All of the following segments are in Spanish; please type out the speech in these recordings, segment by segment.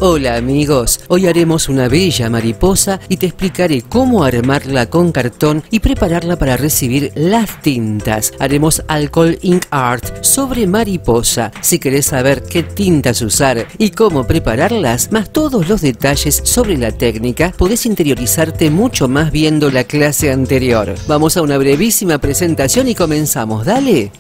Hola amigos, hoy haremos una bella mariposa y te explicaré cómo armarla con cartón y prepararla para recibir las tintas. Haremos Alcohol Ink Art sobre mariposa. Si querés saber qué tintas usar y cómo prepararlas, más todos los detalles sobre la técnica, podés interiorizarte mucho más viendo la clase anterior. Vamos a una brevísima presentación y comenzamos, dale.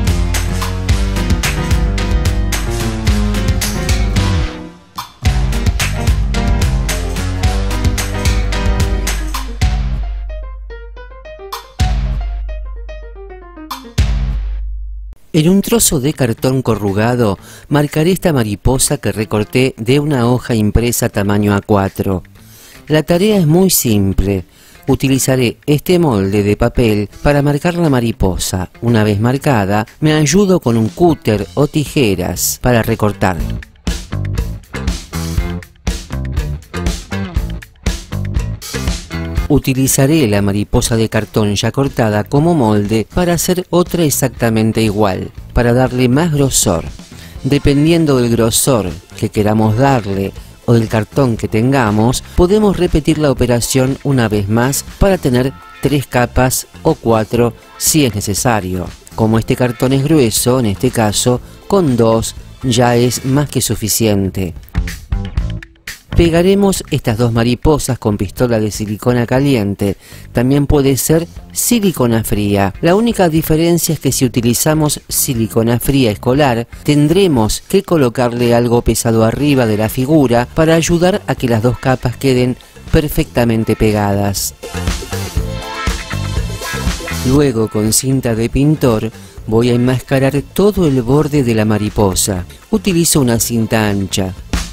En un trozo de cartón corrugado marcaré esta mariposa que recorté de una hoja impresa tamaño A4. La tarea es muy simple. Utilizaré este molde de papel para marcar la mariposa. Una vez marcada, me ayudo con un cúter o tijeras para recortar. Utilizaré la mariposa de cartón ya cortada como molde para hacer otra exactamente igual, para darle más grosor. Dependiendo del grosor que queramos darle o del cartón que tengamos, podemos repetir la operación una vez más para tener 3 capas o 4 si es necesario. Como este cartón es grueso, en este caso, con 2 ya es más que suficiente. Pegaremos estas dos mariposas con pistola de silicona caliente. También puede ser silicona fría. La única diferencia es que si utilizamos silicona fría escolar, tendremos que colocarle algo pesado arriba de la figura para ayudar a que las dos capas queden perfectamente pegadas. Luego, con cinta de pintor, voy a enmascarar todo el borde de la mariposa. Utilizo una cinta ancha.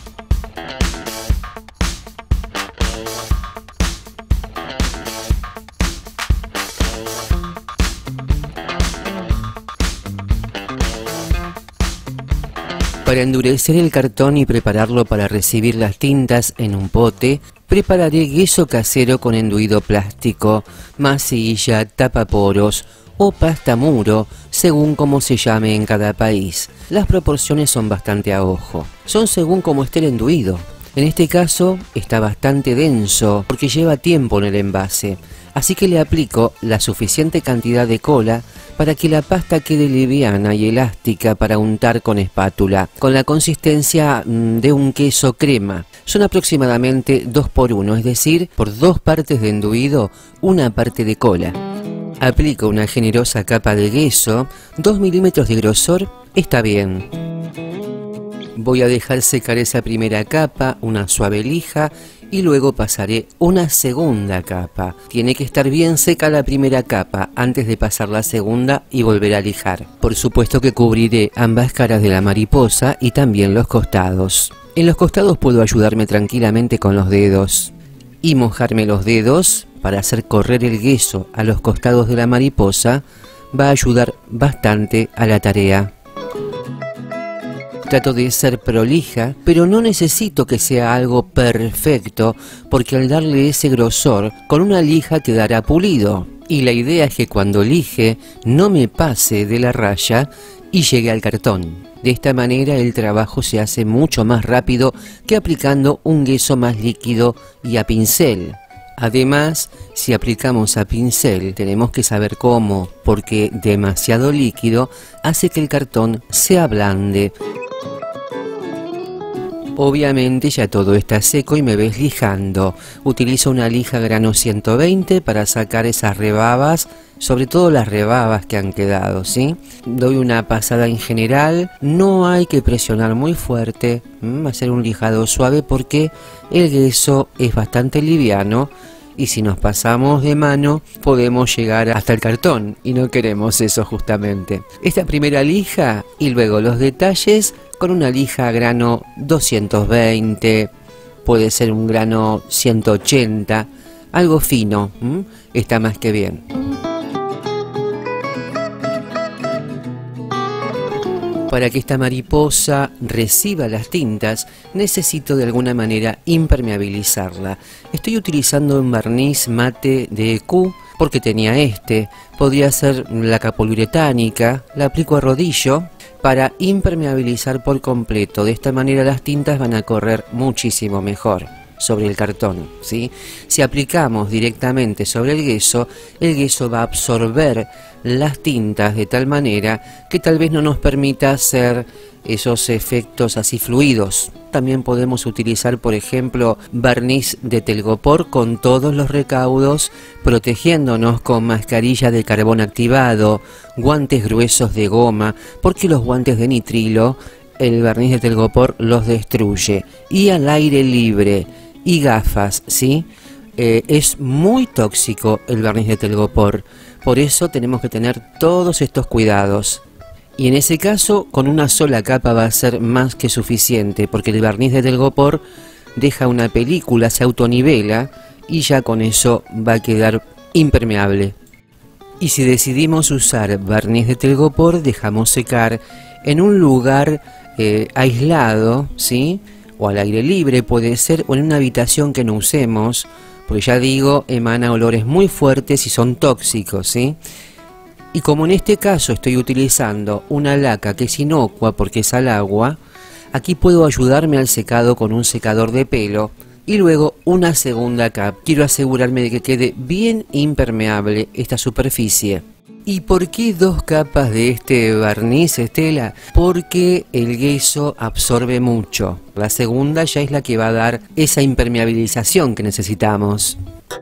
Para endurecer el cartón y prepararlo para recibir las tintas en un pote, prepararé yeso casero con enduido plástico, masilla, tapaporos o pasta muro, según como se llame en cada país. Las proporciones son bastante a ojo, son según como esté el enduido. En este caso está bastante denso porque lleva tiempo en el envase, así que le aplico la suficiente cantidad de cola para que la pasta quede liviana y elástica para untar con espátula, con la consistencia de un queso crema. Son aproximadamente 2 por 1, es decir, por 2 partes de enduido, 1 parte de cola. Aplico una generosa capa de yeso, 2 milímetros de grosor, está bien. Voy a dejar secar esa primera capa, una suave lija, y luego pasaré una segunda capa. Tiene que estar bien seca la primera capa antes de pasar la segunda y volver a lijar. Por supuesto que cubriré ambas caras de la mariposa y también los costados. En los costados puedo ayudarme tranquilamente con los dedos y mojarme los dedos para hacer correr el yeso a los costados de la mariposa. Va a ayudar bastante a la tarea. Trato de ser prolija, pero no necesito que sea algo perfecto, porque al darle ese grosor, con una lija quedará pulido. Y la idea es que cuando lije, no me pase de la raya y llegue al cartón. De esta manera el trabajo se hace mucho más rápido que aplicando un yeso más líquido y a pincel. Además, si aplicamos a pincel, tenemos que saber cómo, porque demasiado líquido hace que el cartón se ablande. Obviamente ya todo está seco y me ves lijando. Utilizo una lija grano 120 para sacar esas rebabas, sobre todo las rebabas que han quedado, ¿sí? Doy una pasada en general, no hay que presionar muy fuerte, hacer un lijado suave porque el yeso es bastante liviano y si nos pasamos de mano podemos llegar hasta el cartón y no queremos eso justamente. Esta primera lija y luego los detalles con una lija grano 220, puede ser un grano 180, algo fino, está más que bien. Para que esta mariposa reciba las tintas, necesito de alguna manera impermeabilizarla. Estoy utilizando un barniz mate de EQ porque tenía este. Podría ser la capoliuretánica, la aplico a rodillo para impermeabilizar por completo. De esta manera las tintas van a correr muchísimo mejor sobre el cartón, ¿sí? Si aplicamos directamente sobre el yeso va a absorber las tintas de tal manera que tal vez no nos permita hacer esos efectos así fluidos. También podemos utilizar, por ejemplo, barniz de telgopor con todos los recaudos, protegiéndonos con mascarilla de carbón activado, guantes gruesos de goma, porque los guantes de nitrilo, el barniz de telgopor los destruye. Y al aire libre, y gafas, ¿sí? Es muy tóxico el barniz de telgopor, por eso tenemos que tener todos estos cuidados. Y en ese caso, con una sola capa va a ser más que suficiente, porque el barniz de telgopor deja una película, se autonivela, y ya con eso va a quedar impermeable. Y si decidimos usar barniz de telgopor, dejamos secar en un lugar aislado, ¿sí? O al aire libre puede ser, o en una habitación que no usemos, porque ya digo, emana olores muy fuertes y son tóxicos, ¿sí? Y como en este caso estoy utilizando una laca que es inocua porque es al agua, aquí puedo ayudarme al secado con un secador de pelo y luego una segunda capa. Quiero asegurarme de que quede bien impermeable esta superficie. ¿Y por qué 2 capas de este barniz, Estela? Porque el yeso absorbe mucho. La segunda ya es la que va a dar esa impermeabilización que necesitamos.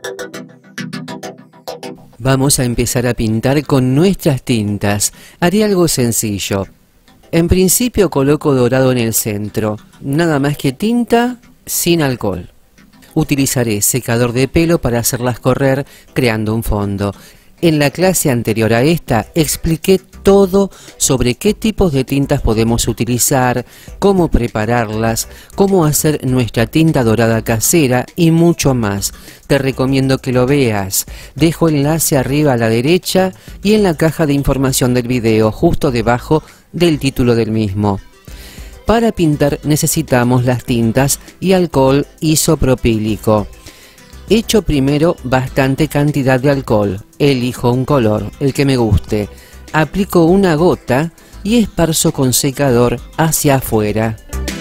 Vamos a empezar a pintar con nuestras tintas. Haré algo sencillo. En principio coloco dorado en el centro. Nada más que tinta sin alcohol. Utilizaré secador de pelo para hacerlas correr creando un fondo. En la clase anterior a esta expliqué todo sobre qué tipos de tintas podemos utilizar, cómo prepararlas, cómo hacer nuestra tinta dorada casera y mucho más. Te recomiendo que lo veas. Dejo enlace arriba a la derecha y en la caja de información del video, justo debajo del título del mismo. Para pintar necesitamos las tintas y alcohol isopropílico. Echo primero bastante cantidad de alcohol, elijo un color, el que me guste, aplico una gota y esparzo con secador hacia afuera.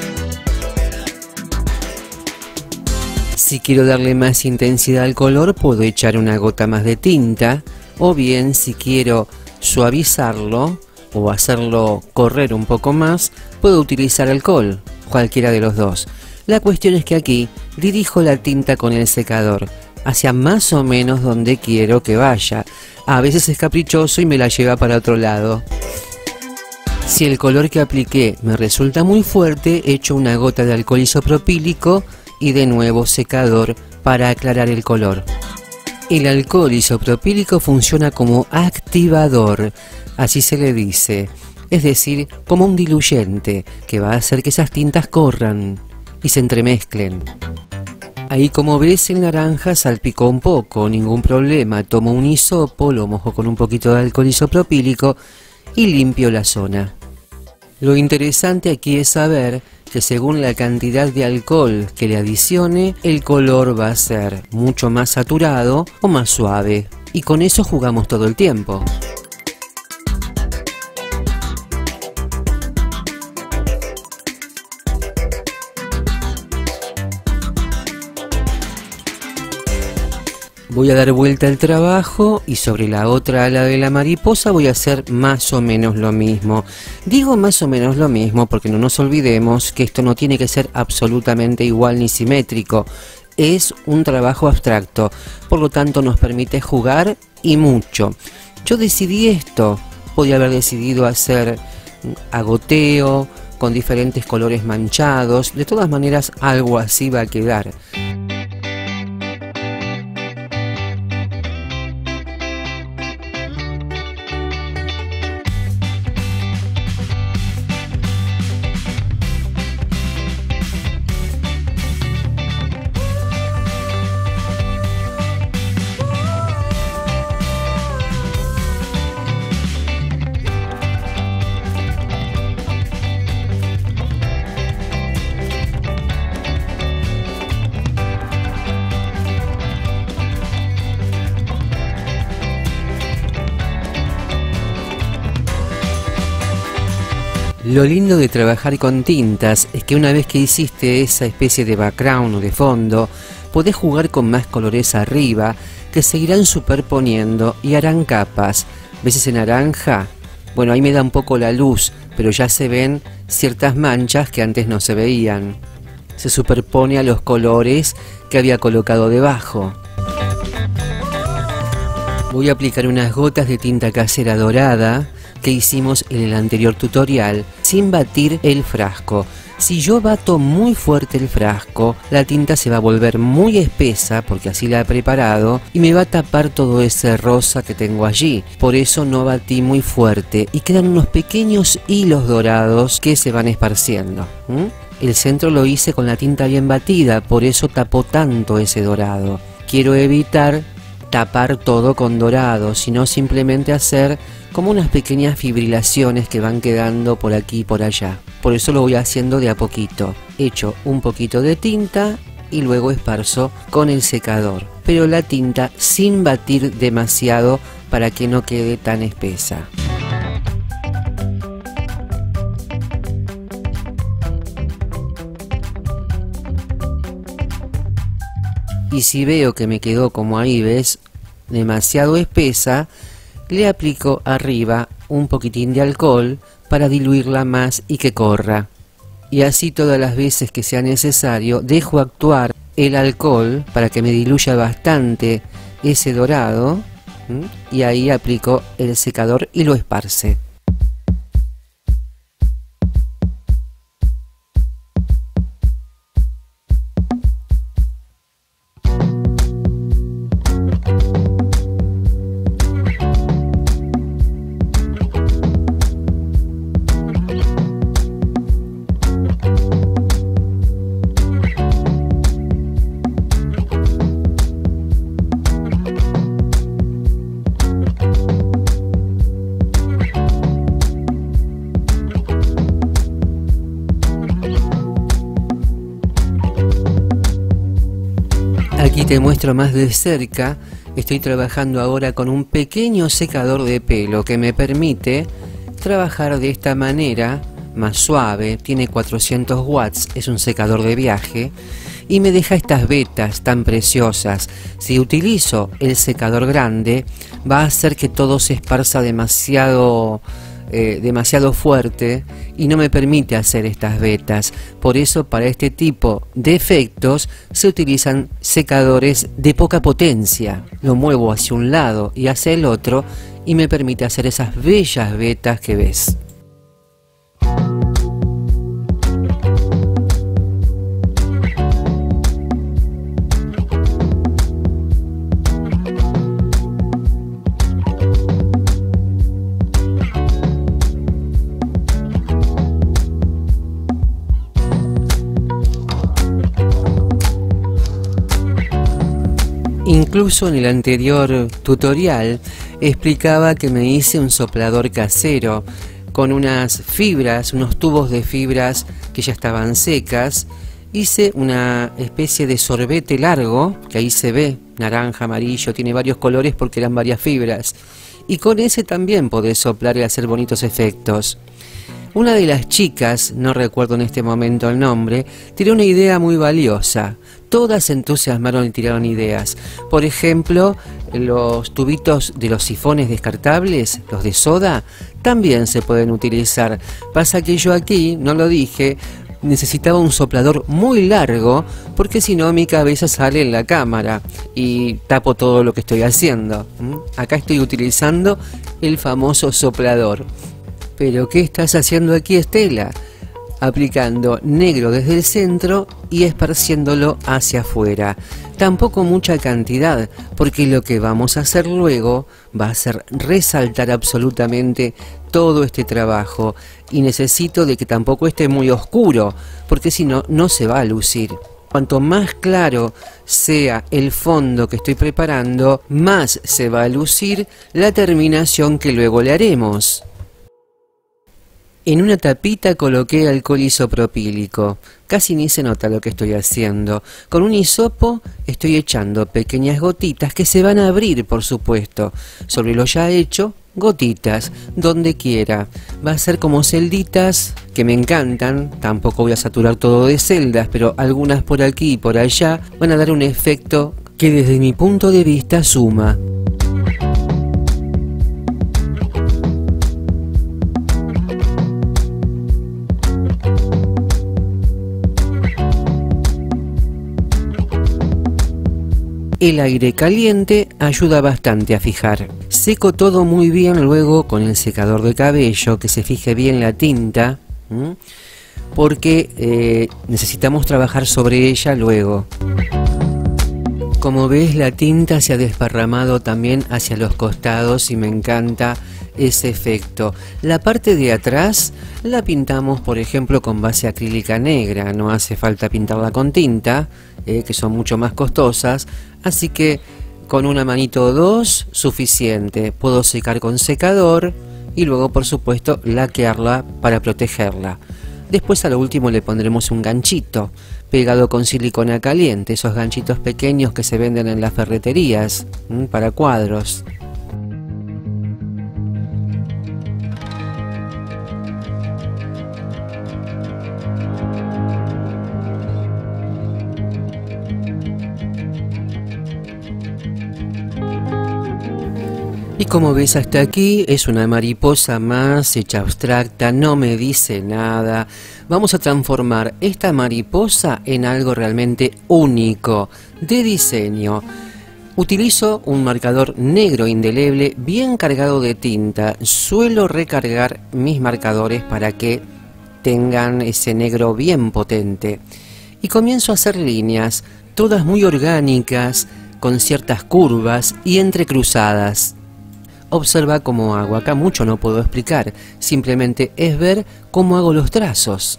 Si quiero darle más intensidad al color puedo echar una gota más de tinta, o bien si quiero suavizarlo o hacerlo correr un poco más, puedo utilizar alcohol, cualquiera de los dos. La cuestión es que aquí dirijo la tinta con el secador hacia más o menos donde quiero que vaya. A veces es caprichoso y me la lleva para otro lado. Si el color que apliqué me resulta muy fuerte, echo una gota de alcohol isopropílico y de nuevo secador para aclarar el color. El alcohol isopropílico funciona como activador, así se le dice, es decir, como un diluyente que va a hacer que esas tintas corran y se entremezclen. Ahí, como ves, el naranja salpicó un poco, ningún problema. Tomo un hisopo, lo mojo con un poquito de alcohol isopropílico y limpio la zona. Lo interesante aquí es saber que según la cantidad de alcohol que le adicione, el color va a ser mucho más saturado o más suave. Y con eso jugamos todo el tiempo. Voy a dar vuelta al trabajo y sobre la otra ala de la mariposa voy a hacer más o menos lo mismo. Digo más o menos lo mismo porque no nos olvidemos que esto no tiene que ser absolutamente igual ni simétrico. Es un trabajo abstracto, por lo tanto nos permite jugar y mucho. Yo decidí esto, podía haber decidido hacer a goteo, con diferentes colores manchados, de todas maneras algo así va a quedar. Lo lindo de trabajar con tintas es que una vez que hiciste esa especie de background o de fondo, podés jugar con más colores arriba que se irán superponiendo y harán capas. ¿Ves ese naranja? Bueno, ahí me da un poco la luz, pero ya se ven ciertas manchas que antes no se veían. Se superpone a los colores que había colocado debajo. Voy a aplicar unas gotas de tinta casera dorada que hicimos en el anterior tutorial sin batir el frasco. Si yo bato muy fuerte el frasco, la tinta se va a volver muy espesa, porque así la he preparado, y me va a tapar todo ese rosa que tengo allí. Por eso no batí muy fuerte y quedan unos pequeños hilos dorados que se van esparciendo. El centro lo hice con la tinta bien batida, por eso tapó tanto ese dorado. Quiero evitar tapar todo con dorado, sino simplemente hacer como unas pequeñas fibrilaciones que van quedando por aquí y por allá. Por eso lo voy haciendo de a poquito. Echo un poquito de tinta y luego esparzo con el secador, pero la tinta sin batir demasiado para que no quede tan espesa. Y si veo que me quedó, como ahí ves, demasiado espesa, le aplico arriba un poquitín de alcohol para diluirla más y que corra. Y así todas las veces que sea necesario dejo actuar el alcohol para que me diluya bastante ese dorado, y ahí aplico el secador y lo esparce. Aquí te muestro más de cerca. Estoy trabajando ahora con un pequeño secador de pelo que me permite trabajar de esta manera, más suave. Tiene 400 watts, es un secador de viaje y me deja estas vetas tan preciosas. Si utilizo el secador grande, va a hacer que todo se esparza demasiado fuerte y no me permite hacer estas vetas. Por eso para este tipo de efectos se utilizan secadores de poca potencia. Lo muevo hacia un lado y hacia el otro y me permite hacer esas bellas vetas que ves. Incluso en el anterior tutorial explicaba que me hice un soplador casero con unas fibras, unos tubos de fibras que ya estaban secas. Hice una especie de sorbete largo, que ahí se ve, naranja, amarillo, tiene varios colores porque eran varias fibras. Y con ese también podés soplar y hacer bonitos efectos. Una de las chicas, no recuerdo en este momento el nombre, tiró una idea muy valiosa. Todas se entusiasmaron y tiraron ideas. Por ejemplo, los tubitos de los sifones descartables, los de soda, también se pueden utilizar. Pasa que yo aquí, no lo dije, necesitaba un soplador muy largo porque si no mi cabeza sale en la cámara y tapo todo lo que estoy haciendo. Acá estoy utilizando el famoso soplador. ¿Pero qué estás haciendo aquí, Estela? Aplicando negro desde el centro y esparciéndolo hacia afuera. Tampoco mucha cantidad, porque lo que vamos a hacer luego va a ser resaltar absolutamente todo este trabajo. Y necesito de que tampoco esté muy oscuro, porque si no, no se va a lucir. Cuanto más claro sea el fondo que estoy preparando, más se va a lucir la terminación que luego le haremos. En una tapita coloqué alcohol isopropílico, casi ni se nota lo que estoy haciendo. Con un hisopo estoy echando pequeñas gotitas que se van a abrir, por supuesto, sobre lo ya hecho gotitas, donde quiera. Va a ser como celditas que me encantan, tampoco voy a saturar todo de celdas, pero algunas por aquí y por allá van a dar un efecto que desde mi punto de vista suma. El aire caliente ayuda bastante a fijar. Seco todo muy bien luego con el secador de cabello, que se fije bien la tinta, porque necesitamos trabajar sobre ella luego. Como ves, la tinta se ha desparramado también hacia los costados y me encanta ese efecto. La parte de atrás la pintamos, por ejemplo, con base acrílica negra. No hace falta pintarla con tinta, que son mucho más costosas. Así que con una manito o dos, suficiente. Puedo secar con secador y luego, por supuesto, laquearla para protegerla. Después a lo último le pondremos un ganchito pegado con silicona caliente, esos ganchitos pequeños que se venden en las ferreterías para cuadros. Y como ves hasta aquí es una mariposa más hecha abstracta, no me dice nada. Vamos a transformar esta mariposa en algo realmente único, de diseño. Utilizo un marcador negro indeleble bien cargado de tinta. Suelo recargar mis marcadores para que tengan ese negro bien potente. Y comienzo a hacer líneas, todas muy orgánicas, con ciertas curvas y entrecruzadas. Observa cómo hago. Acá mucho no puedo explicar, simplemente es ver cómo hago los trazos.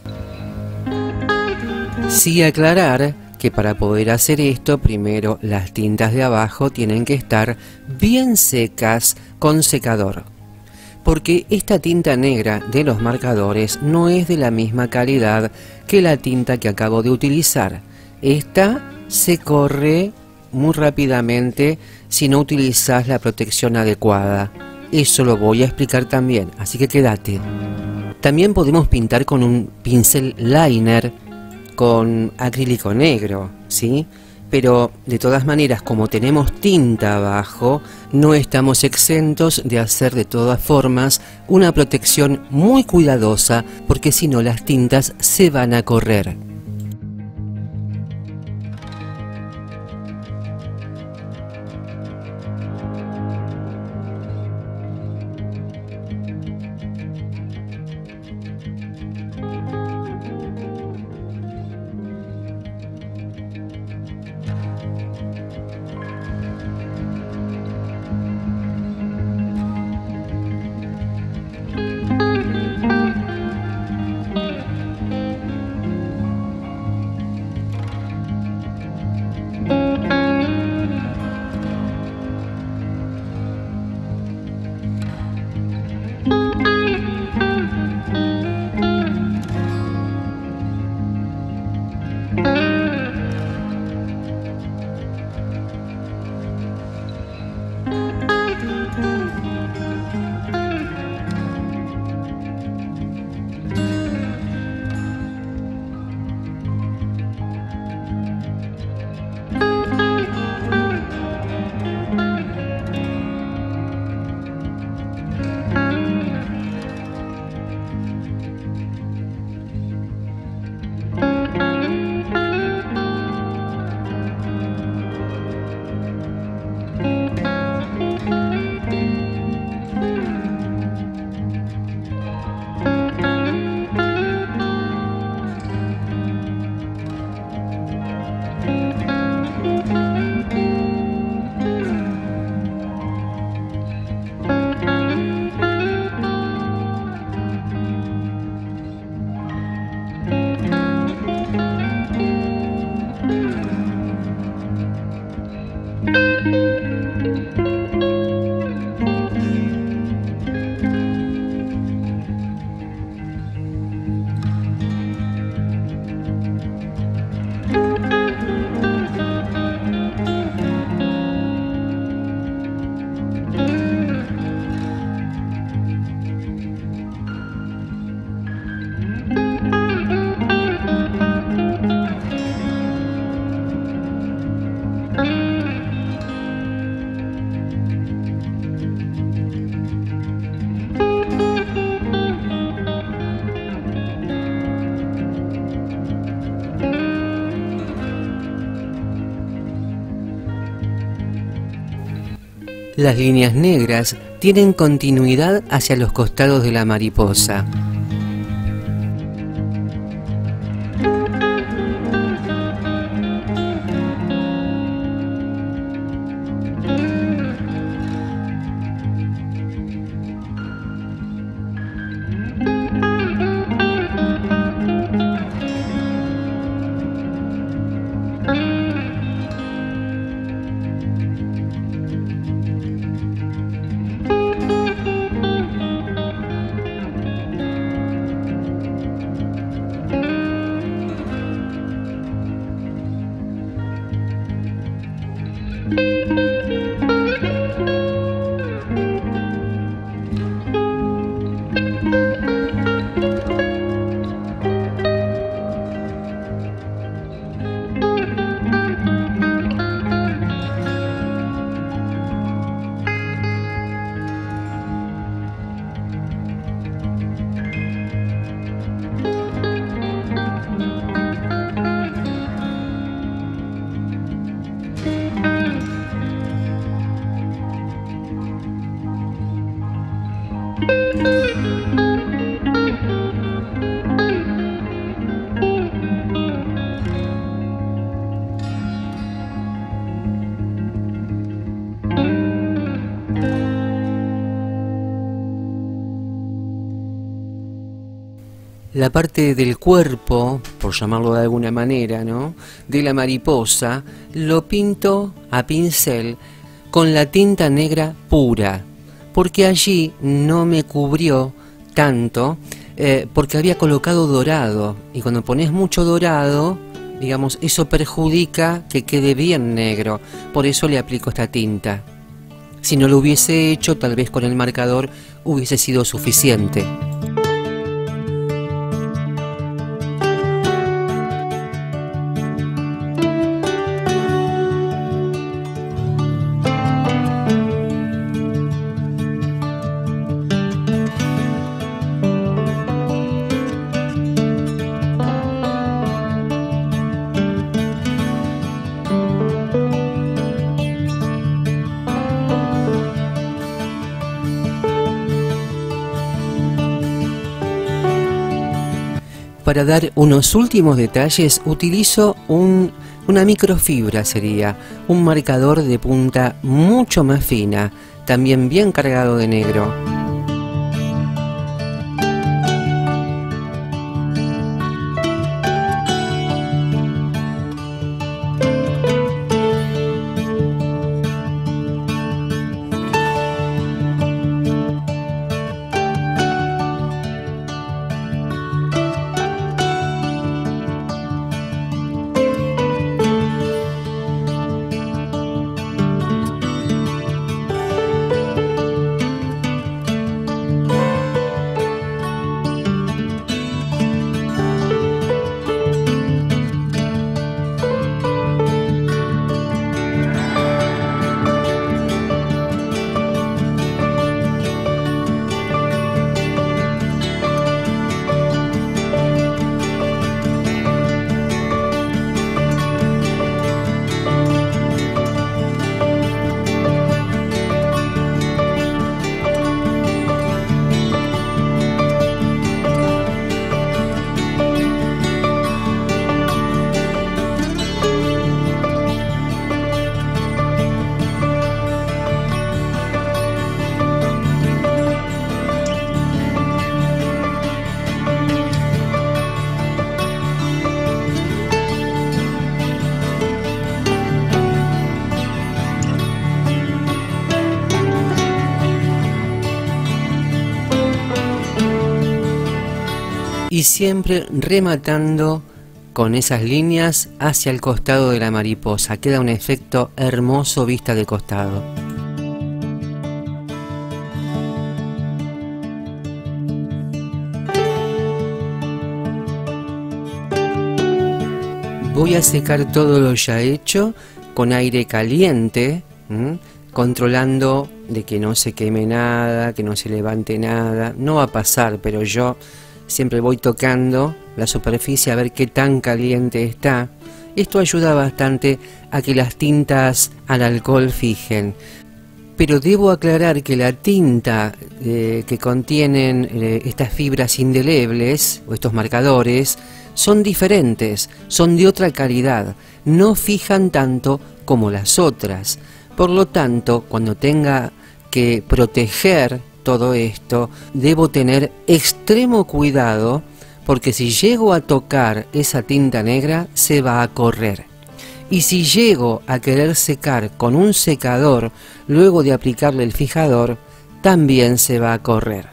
Sí aclarar que para poder hacer esto, primero las tintas de abajo tienen que estar bien secas con secador. Porque esta tinta negra de los marcadores no es de la misma calidad que la tinta que acabo de utilizar. Esta se corre muy rápidamente si no utilizas la protección adecuada. Eso lo voy a explicar también, así que quédate. También podemos pintar con un pincel liner con acrílico negro, ¿sí? Pero de todas maneras, como tenemos tinta abajo, no estamos exentos de hacer de todas formas una protección muy cuidadosa, porque si no las tintas se van a correr. Las líneas negras tienen continuidad hacia los costados de la mariposa. La parte del cuerpo, por llamarlo de alguna manera, ¿no?, de la mariposa, lo pinto a pincel con la tinta negra pura, porque allí no me cubrió tanto, porque había colocado dorado, y cuando pones mucho dorado, digamos, eso perjudica que quede bien negro, por eso le aplico esta tinta. Si no lo hubiese hecho, tal vez con el marcador hubiese sido suficiente. Para dar unos últimos detalles utilizo una microfibra, sería un marcador de punta mucho más fina, también bien cargado de negro. Y siempre rematando con esas líneas hacia el costado de la mariposa. Queda un efecto hermoso vista de costado. Voy a secar todo lo ya hecho con aire caliente, controlando de que no se queme nada, que no se levante nada. No va a pasar, pero yo siempre voy tocando la superficie a ver qué tan caliente está. Esto ayuda bastante a que las tintas al alcohol fijen. Pero debo aclarar que la tinta que contienen estas fibras indelebles o estos marcadores son diferentes, son de otra calidad, no fijan tanto como las otras. Por lo tanto, cuando tenga que proteger todo esto, debo tener extremo cuidado, porque si llego a tocar esa tinta negra, se va a correr. Y si llego a querer secar con un secador, luego de aplicarle el fijador, también se va a correr.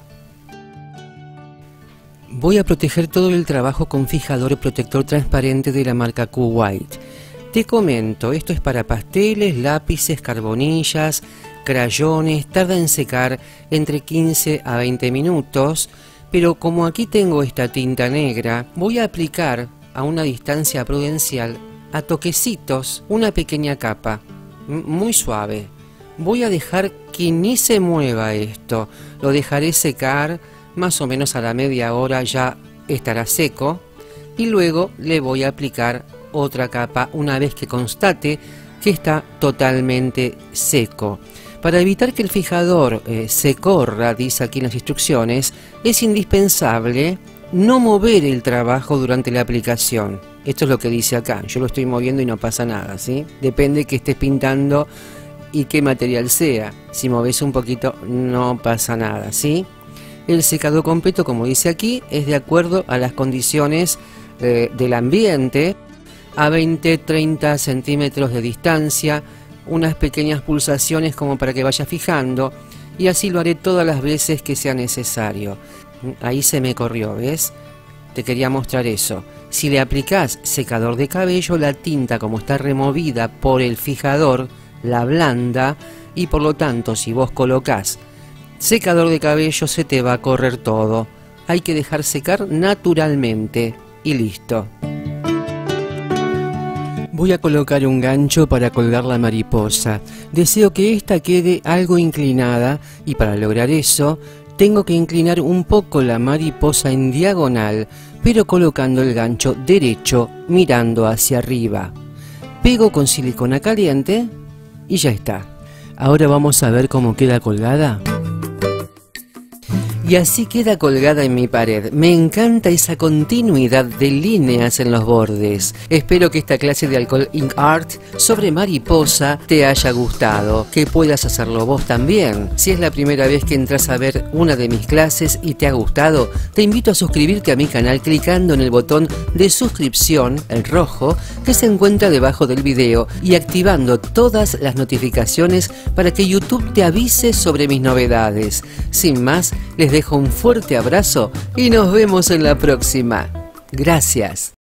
Voy a proteger todo el trabajo con fijador protector transparente de la marca Kuwait. Te comento, esto es para pasteles, lápices, carbonillas, crayones, tarda en secar entre 15 a 20 minutos, pero como aquí tengo esta tinta negra, voy a aplicar a una distancia prudencial, a toquecitos, una pequeña capa, muy suave. Voy a dejar que ni se mueva esto, lo dejaré secar, más o menos a la media hora ya estará seco, y luego le voy a aplicar otra capa una vez que constate que está totalmente seco. Para evitar que el fijador se corra, dice aquí en las instrucciones, es indispensable no mover el trabajo durante la aplicación. Esto es lo que dice acá, yo lo estoy moviendo y no pasa nada, ¿sí? Depende que estés pintando y qué material sea. Si moves un poquito no pasa nada, ¿sí? El secado completo, como dice aquí, es de acuerdo a las condiciones del ambiente, a 20-30 centímetros de distancia, unas pequeñas pulsaciones como para que vaya fijando, y así lo haré todas las veces que sea necesario. Ahí se me corrió, ¿ves? Te quería mostrar eso. Si le aplicás secador de cabello, la tinta, como está removida por el fijador, la ablanda, y por lo tanto, si vos colocás secador de cabello, se te va a correr todo. Hay que dejar secar naturalmente y listo. Voy a colocar un gancho para colgar la mariposa. Deseo que esta quede algo inclinada, y para lograr eso tengo que inclinar un poco la mariposa en diagonal, pero colocando el gancho derecho mirando hacia arriba. Pego con silicona caliente y ya está. Ahora vamos a ver cómo queda colgada. Y así queda colgada en mi pared. Me encanta esa continuidad de líneas en los bordes. Espero que esta clase de Alcohol Ink Art sobre mariposa te haya gustado, que puedas hacerlo vos también. Si es la primera vez que entras a ver una de mis clases y te ha gustado, te invito a suscribirte a mi canal clicando en el botón de suscripción, el rojo, que se encuentra debajo del video, y activando todas las notificaciones para que YouTube te avise sobre mis novedades. Sin más, les dejo un fuerte abrazo y nos vemos en la próxima. Gracias.